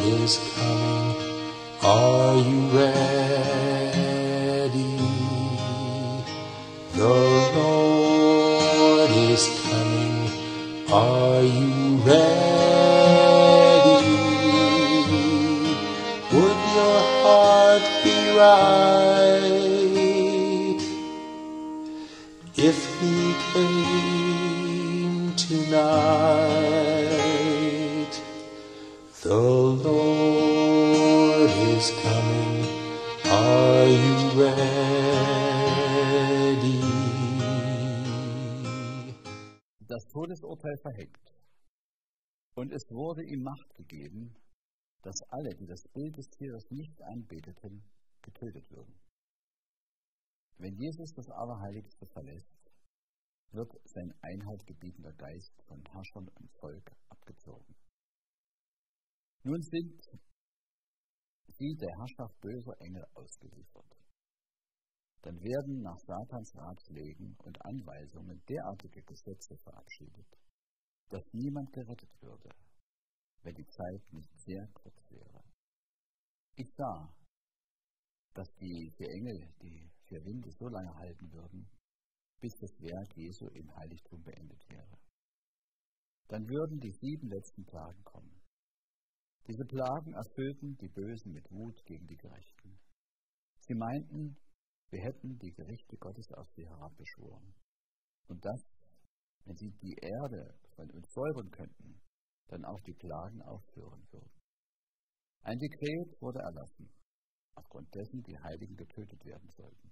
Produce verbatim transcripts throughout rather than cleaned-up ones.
is coming. Are you ready? The Lord is coming. Are you ready? Would your heart be right if he came tonight? The Lord is coming. Are you ready? Das Todesurteil verhängt. Und es wurde ihm Macht gegeben, dass alle, die das Bild des Tieres nicht anbeteten, getötet würden. Wenn Jesus das Allerheiligste verlässt, wird sein Einhalt gebietender Geist von Herrschern und Volk abgezogen. Nun sind sie der Herrschaft böser Engel ausgeliefert. Dann werden nach Satans Ratschlägen und Anweisungen derartige Gesetze verabschiedet, dass niemand gerettet würde, wenn die Zeit nicht sehr kurz wäre. Ich sah, dass die vier Engel die vier Winde so lange halten würden, bis das Werk Jesu im Heiligtum beendet wäre. Dann würden die sieben letzten Plagen kommen. Diese Plagen erfüllten die Bösen mit Wut gegen die Gerechten. Sie meinten, wir hätten die Gerichte Gottes auf sie herabbeschworen. Und dass, wenn sie die Erde von uns säubern könnten, dann auch die Plagen aufhören würden. Ein Dekret wurde erlassen, aufgrund dessen die Heiligen getötet werden sollten.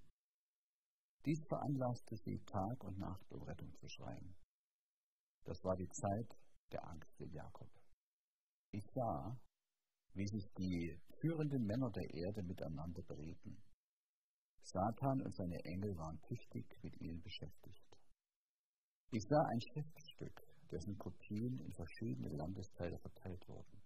Dies veranlasste sie, Tag und Nacht um Rettung zu schreien. Das war die Zeit der Angst in Jakob. Ich sah, wie sich die führenden Männer der Erde miteinander berieten. Satan und seine Engel waren tüchtig mit ihnen beschäftigt. Ich sah ein Schriftstück, dessen Kopien in verschiedene Landesteile verteilt wurden.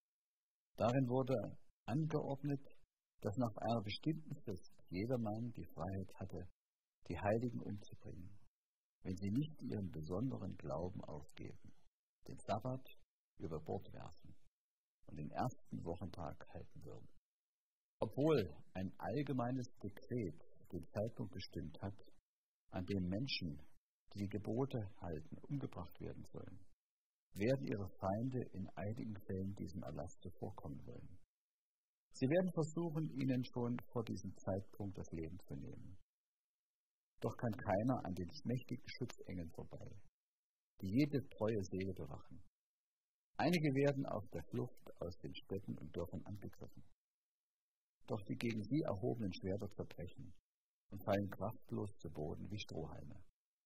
Darin wurde angeordnet, dass nach einer bestimmten Frist jedermann die Freiheit hatte, die Heiligen umzubringen, wenn sie nicht ihren besonderen Glauben aufgeben, den Sabbat über Bord werfen und den ersten Wochentag halten würden. Obwohl ein allgemeines Dekret den Zeitpunkt bestimmt hat, an dem Menschen, die die Gebote halten, umgebracht werden sollen, werden ihre Feinde in einigen Fällen diesem Erlass zuvorkommen wollen. Sie werden versuchen, ihnen schon vor diesem Zeitpunkt das Leben zu nehmen. Doch kann keiner an den mächtigen Schutzengeln vorbei, die jede treue Seele bewachen. Einige werden auf der Flucht aus den Städten und Dörfern angegriffen. Doch die gegen sie erhobenen Schwerter zerbrechen und fallen kraftlos zu Boden wie Strohhalme.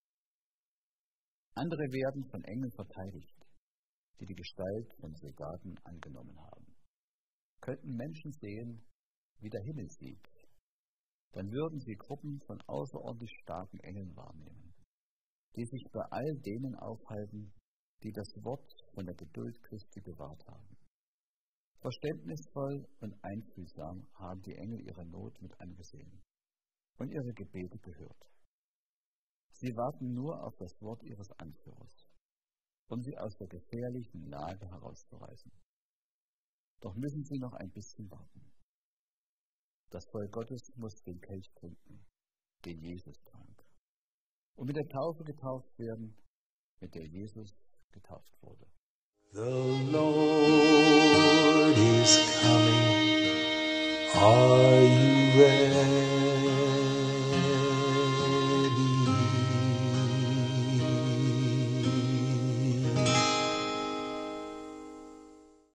Andere werden von Engeln verteidigt, die die Gestalt von Soldaten angenommen haben. Könnten Menschen sehen, wie der Himmel sieht, dann würden sie Gruppen von außerordentlich starken Engeln wahrnehmen, die sich bei all denen aufhalten, die das Wort von der Geduld Christi bewahrt haben. Verständnisvoll und einfühlsam haben die Engel ihre Not mit angesehen und ihre Gebete gehört. Sie warten nur auf das Wort ihres Anführers, um sie aus der gefährlichen Lage herauszureißen. Doch müssen sie noch ein bisschen warten. Das Volk Gottes muss den Kelch trinken, den Jesus trank, und mit der Taufe getauft werden, mit der Jesus getauft wurde. The Lord is coming. Are you ready?